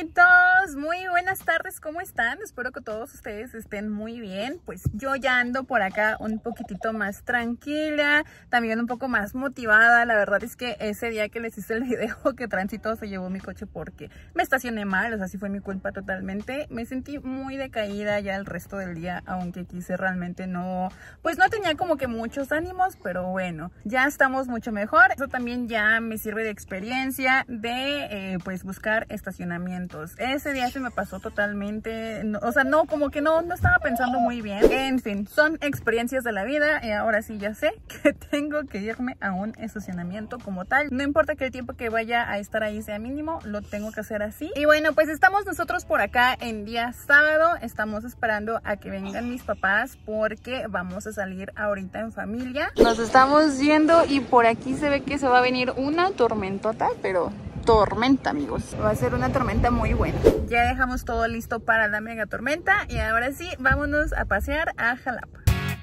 amiguitos, muy buenas tardes, ¿cómo están? Espero que todos ustedes estén muy bien. Pues yo ya ando por acá un poquitito más tranquila, también un poco más motivada. La verdad es que ese día que les hice el video que Tránsito se llevó mi coche porque me estacioné mal, o sea, sí fue mi culpa totalmente. Me sentí muy decaída ya el resto del día, aunque quise realmente no, pues no tenía como que muchos ánimos, pero bueno, ya estamos mucho mejor. Eso también ya me sirve de experiencia de pues buscar estacionamientos. Ese día se me pasó totalmente, no, o sea, no, como que no estaba pensando muy bien. En fin, son experiencias de la vida y ahora sí ya sé que tengo que irme a un estacionamiento como tal. No importa que el tiempo que vaya a estar ahí sea mínimo, lo tengo que hacer así. Y bueno, pues estamos nosotros por acá en día sábado. Estamos esperando a que vengan mis papás porque vamos a salir ahorita en familia. Nos estamos yendo y por aquí se ve que se va a venir una tormentota, pero tormenta, amigos. Va a ser una tormenta muy buena. Ya dejamos todo listo para la mega tormenta y ahora sí, vámonos a pasear a Jalapa.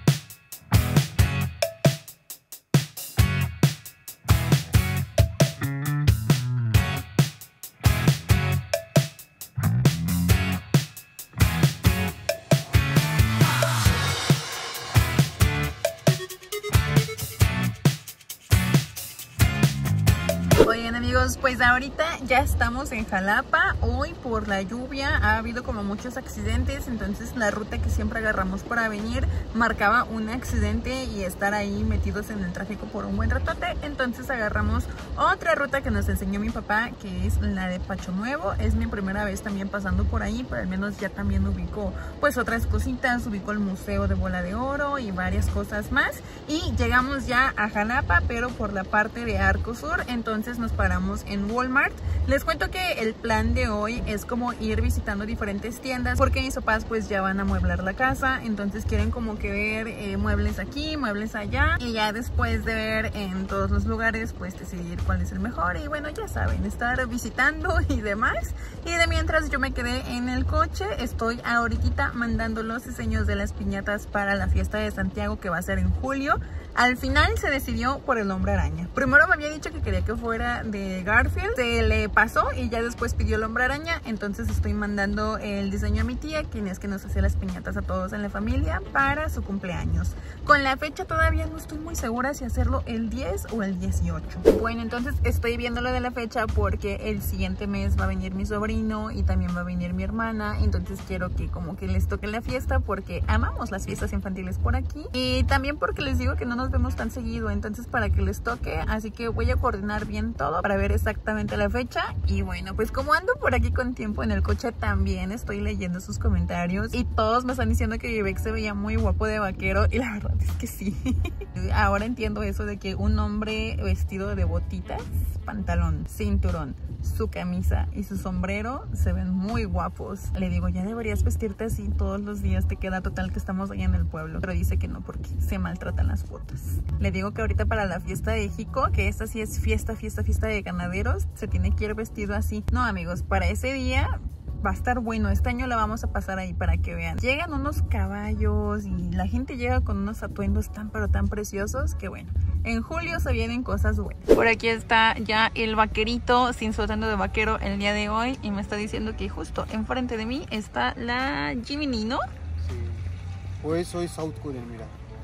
Oigan amigos, pues ahorita ya estamos en Jalapa. Hoy por la lluvia ha habido como muchos accidentes, entonces la ruta que siempre agarramos para venir marcaba un accidente y estar ahí metidos en el tráfico por un buen ratote. Entonces agarramos otra ruta que nos enseñó mi papá, que es la de Pacho Nuevo. Es mi primera vez también pasando por ahí, pero al menos ya también ubico pues otras cositas, ubico el Museo de Bola de Oro y varias cosas más. Y llegamos ya a Jalapa, pero por la parte de Arco Sur, entonces nos paramos en Walmart. Les cuento que el plan de hoy es como ir visitando diferentes tiendas porque mis papás pues ya van a amueblar la casa, entonces quieren como que ver muebles aquí, muebles allá, y ya después de ver en todos los lugares pues decidir cuál es el mejor. Y bueno, ya saben, estar visitando y demás. Y de mientras yo me quedé en el coche, estoy ahorita mandando los diseños de las piñatas para la fiesta de Santiago que va a ser en julio. Al final se decidió por el Hombre Araña. Primero me había dicho que quería que fuera de Garfield, se le pasó y ya después pidió el Hombre Araña. Entonces estoy mandando el diseño a mi tía, quien es que nos hace las piñatas a todos en la familia para su cumpleaños. Con la fecha todavía no estoy muy segura si hacerlo el 10 o el 18. Bueno, entonces estoy viendo lo de la fecha porque el siguiente mes va a venir mi sobrino y también va a venir mi hermana. Entonces quiero que como que les toque la fiesta porque amamos las fiestas infantiles por aquí. Y también porque les digo que no nos vemos tan seguido, entonces para que les toque, así que voy a coordinar bien todo para ver exactamente la fecha. Y bueno, pues como ando por aquí con tiempo en el coche, también estoy leyendo sus comentarios y todos me están diciendo que Vivek se veía muy guapo de vaquero y la verdad es que sí. Ahora entiendo eso de que un hombre vestido de botitas, pantalón, cinturón, su camisa y su sombrero se ven muy guapos. Le digo, ya deberías vestirte así todos los días, te queda total que estamos allá en el pueblo. Pero dice que no porque se maltratan las botas. Le digo que ahorita para la fiesta de Jico, que esta sí es fiesta de ganaderos, se tiene que ir vestido así. No amigos, para ese día va a estar bueno. Este año la vamos a pasar ahí para que vean. Llegan unos caballos y la gente llega con unos atuendos tan pero tan preciosos que bueno, en julio se vienen cosas buenas. Por aquí está ya el vaquerito sin su atuendo de vaquero el día de hoy y me está diciendo que justo enfrente de mí está la Jiminy, ¿no? Sí. Pues soy South Korean, mira.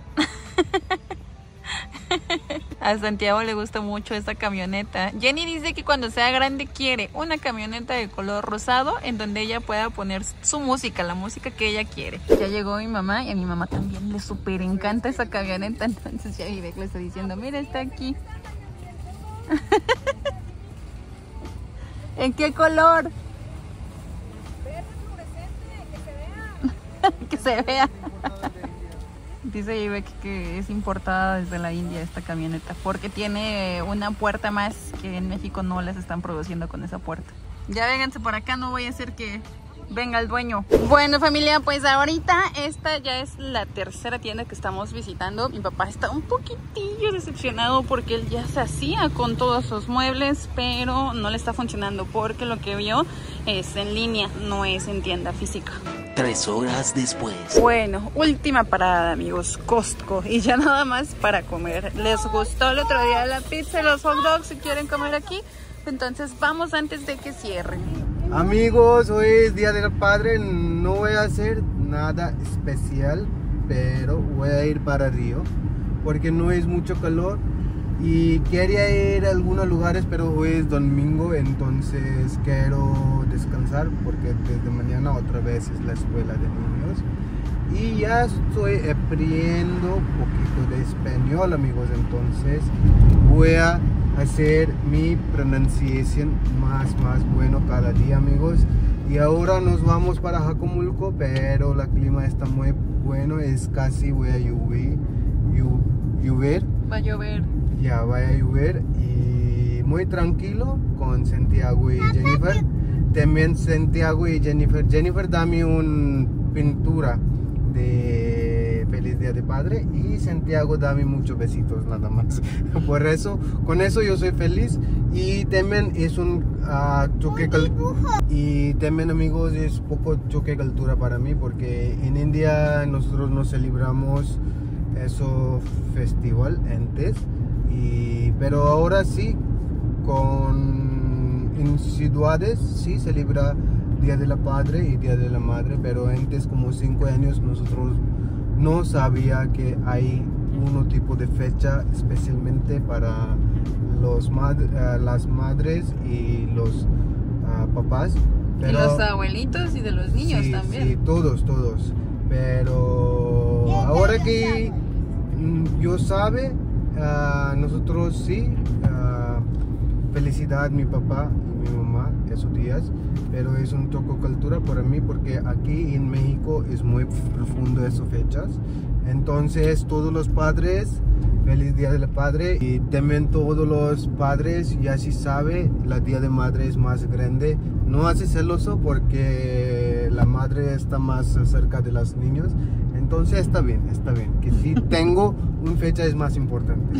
A Santiago le gusta mucho esta camioneta. Jenny dice que cuando sea grande quiere una camioneta de color rosado en donde ella pueda poner su música, la música que ella quiere. Ya llegó mi mamá y a mi mamá también le súper encanta esa camioneta. Entonces ya Vivek le está diciendo, mira, está aquí. ¿En qué color? Verde fluorescente, que se vea. Que se vea. Dice Vivek que es importada desde la India esta camioneta porque tiene una puerta más que en México no las están produciendo con esa puerta. Ya vénganse por acá, no voy a hacer que venga el dueño. Bueno familia, pues ahorita esta ya es la tercera tienda que estamos visitando. Mi papá está un poquitillo decepcionado porque él ya se hacía con todos sus muebles, pero no le está funcionando porque lo que vio es en línea, no es en tienda física. 3 horas después. Bueno, última parada amigos, Costco. Y ya nada más para comer. ¿Les gustó el otro día la pizza y los hot dogs? Si quieren comer aquí, entonces vamos antes de que cierren. Amigos, hoy es Día del Padre, no voy a hacer nada especial, pero voy a ir para Río porque no es mucho calor y quería ir a algunos lugares, pero hoy es domingo, entonces quiero descansar porque desde mañana otra vez es la escuela de niños y ya estoy aprendiendo un poquito de español, amigos, entonces voy a hacer mi pronunciación más bueno cada día, amigos. Y ahora nos vamos para Jacomulco, pero el clima está muy bueno, es casi voy a llover. Va a llover. Ya va a llover y muy tranquilo con Santiago y Jennifer. También Santiago y Jennifer dame una pintura de Feliz Día de Padre y Santiago dame muchos besitos nada más. Por eso, con eso yo soy feliz y también es un choque y también, amigos, es poco choque de cultura para mí porque en India nosotros no celebramos eso festival antes pero ahora sí en ciudades sí celebra Día de la Padre y Día de la Madre, pero antes como 5 años nosotros no sabía que hay un tipo de fecha especialmente para las madres y los papás. Pero, y los abuelitos y de los niños sí, también. Sí, todos. Pero ahora que yo sabe, nosotros sí, felicidad mi papá y mi mamá esos días, pero es un choque cultura para mí porque aquí en México es muy profundo esas fechas. Entonces todos los padres, feliz Día del Padre, y también todos los padres ya sí sabe, la Día de Madre es más grande. No hace celoso porque la madre está más cerca de los niños. Entonces está bien, que si tengo una fecha es más importante.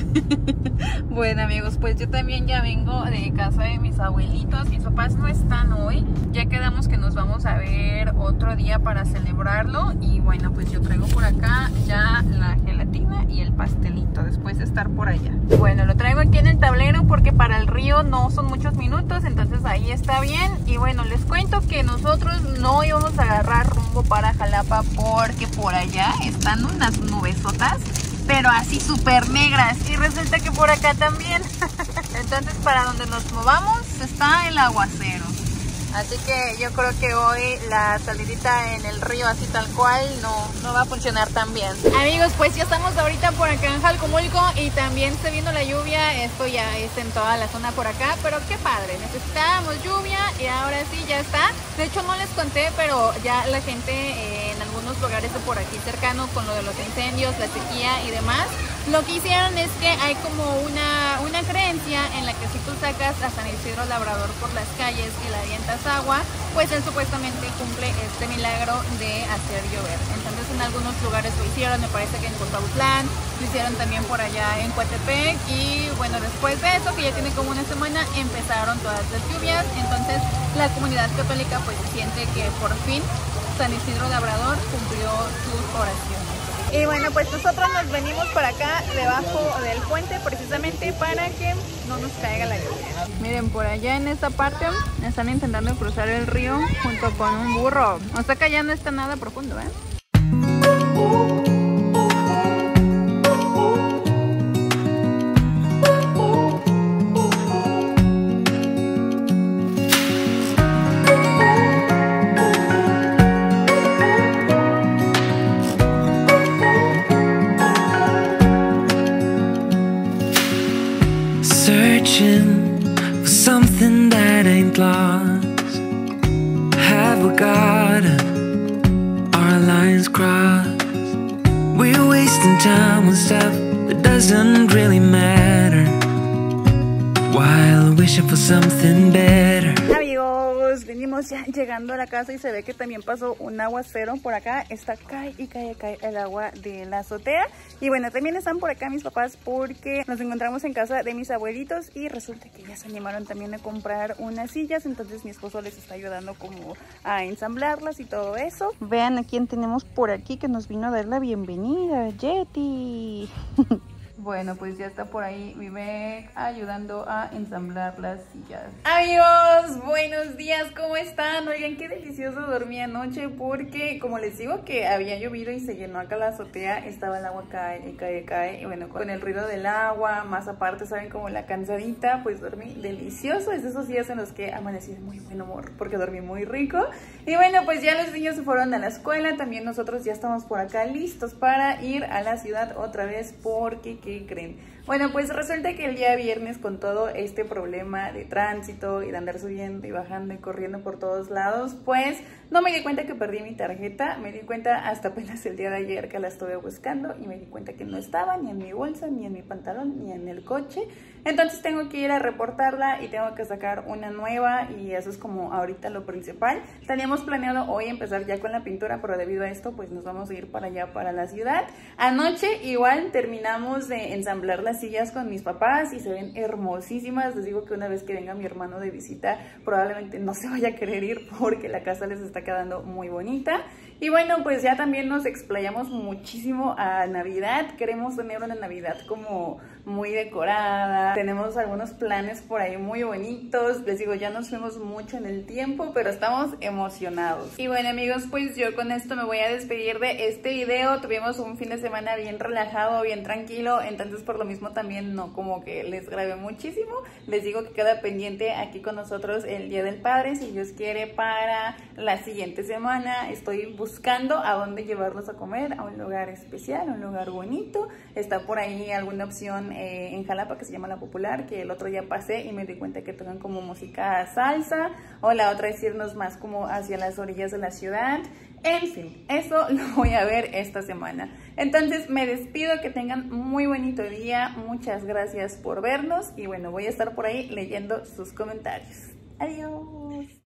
Bueno, amigos, pues yo también ya vengo de casa de mis abuelitos. Mis papás no están hoy, ya quedamos que nos vamos a ver otro día para celebrarlo. Y bueno, pues yo traigo por acá ya la gelatina y el pastelito después de estar por allá. Bueno, lo traigo aquí en el tablero porque para el río no son muchos minutos, entonces ahí está bien. Y bueno, les cuento que nosotros no íbamos a agarrar rumbo para Jalapa porque por allá están unas nubesotas, pero así súper negras, y resulta que por acá también. Entonces para donde nos movamos está el aguacero, así que yo creo que hoy la salidita en el río así tal cual no va a funcionar tan bien. Amigos, pues ya estamos ahorita por acá en Jacomulco y también está viendo la lluvia. Esto ya es en toda la zona por acá, pero qué padre, necesitábamos lluvia y ahora sí ya está. De hecho no les conté, pero ya la gente en algunos lugares de por aquí cercano con lo de los incendios, la sequía y demás, lo que hicieron es que hay como una creencia en la que si tú sacas a San Isidro Labrador por las calles y le avientas agua, pues él supuestamente cumple este milagro de hacer llover. Entonces en algunos lugares lo hicieron, me parece que en Cotahutlán, lo hicieron también por allá en Coatepec, y bueno, después de eso, que ya tiene como una semana, empezaron todas las lluvias. Entonces la comunidad católica pues siente que por fin San Isidro Labrador cumplió sus oraciones. Y bueno, pues nosotros nos venimos para acá debajo del puente precisamente para que no nos caiga la lluvia. Miren, por allá en esta parte están intentando cruzar el río junto con un burro. O sea que ya no está nada profundo, ¿eh? Searching for something that ain't lost. Have we got our lines crossed? We're wasting time on stuff that doesn't really matter, while wishing for something better. Amigos, venimos ya llegando a la casa y se ve que también pasó un aguacero por acá. Está cae el agua de la azotea. Y bueno, también están por acá mis papás porque nos encontramos en casa de mis abuelitos y resulta que ya se animaron también a comprar unas sillas. Entonces mi esposo les está ayudando como a ensamblarlas y todo eso. Vean a quién tenemos por aquí que nos vino a dar la bienvenida, Yeti. Bueno, pues ya está por ahí mi Meg ayudando a ensamblar las sillas. Amigos, buenos días, ¿cómo están? Oigan, qué delicioso dormí anoche porque, como les digo, que había llovido y se llenó acá la azotea, estaba el agua cae y cae, cae. Y bueno, con el ruido del agua, más aparte, ¿saben? Como la cansadita, pues dormí delicioso. Es de esos días en los que amanecí de muy buen humor porque dormí muy rico. Y bueno, pues ya los niños se fueron a la escuela, también nosotros ya estamos por acá listos para ir a la ciudad otra vez porque, ¿qué creen? Bueno, pues resulta que el día viernes, con todo este problema de tránsito y de andar subiendo y bajando y corriendo por todos lados, pues no me di cuenta que perdí mi tarjeta. Me di cuenta hasta apenas el día de ayer que la estuve buscando y me di cuenta que no estaba ni en mi bolsa, ni en mi pantalón, ni en el coche. Entonces tengo que ir a reportarla y tengo que sacar una nueva, y eso es como ahorita lo principal. Teníamos planeado hoy empezar ya con la pintura, pero debido a esto pues nos vamos a ir para allá, para la ciudad. Anoche igual terminamos de ensamblar las sillas con mis papás y se ven hermosísimas. Les digo que una vez que venga mi hermano de visita probablemente no se vaya a querer ir porque la casa les está quedando muy bonita. Y bueno, pues ya también nos explayamos muchísimo a Navidad. Queremos tener una Navidad como muy decorada. Tenemos algunos planes por ahí muy bonitos. Les digo, ya nos fuimos mucho en el tiempo, pero estamos emocionados. Y bueno, amigos, pues yo con esto me voy a despedir de este video. Tuvimos un fin de semana bien relajado, bien tranquilo, entonces por lo mismo también no como que les grabé muchísimo. Les digo que queda pendiente aquí con nosotros el Día del Padre, si Dios quiere, para la siguiente semana. Estoy buscando a dónde llevarlos a comer, a un lugar especial, a un lugar bonito. Está por ahí alguna opción en Jalapa que se llama La Popular, que el otro día pasé y me di cuenta que tocan como música salsa, o la otra es irnos más como hacia las orillas de la ciudad. En fin, eso lo voy a ver esta semana. Entonces me despido, que tengan muy bonito día, muchas gracias por vernos y bueno, voy a estar por ahí leyendo sus comentarios. Adiós.